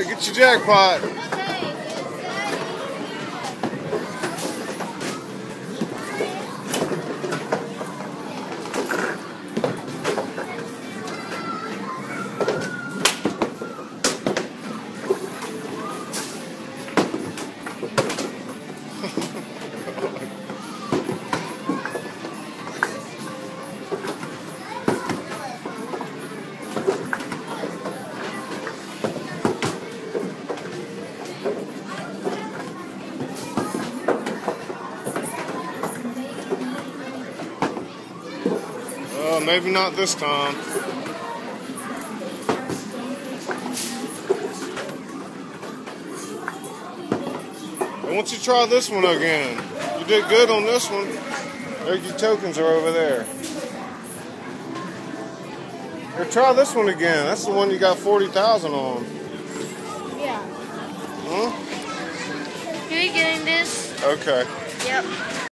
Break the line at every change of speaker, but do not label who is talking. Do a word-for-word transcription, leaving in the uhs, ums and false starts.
Gotta get your jackpot. Well, maybe not this time. I want you to try this one again. You did good on this one. There, your tokens are over there. Here, try this one again. That's the one you got forty thousand on.
Yeah.
Huh?
Are you getting this?
Okay.
Yep.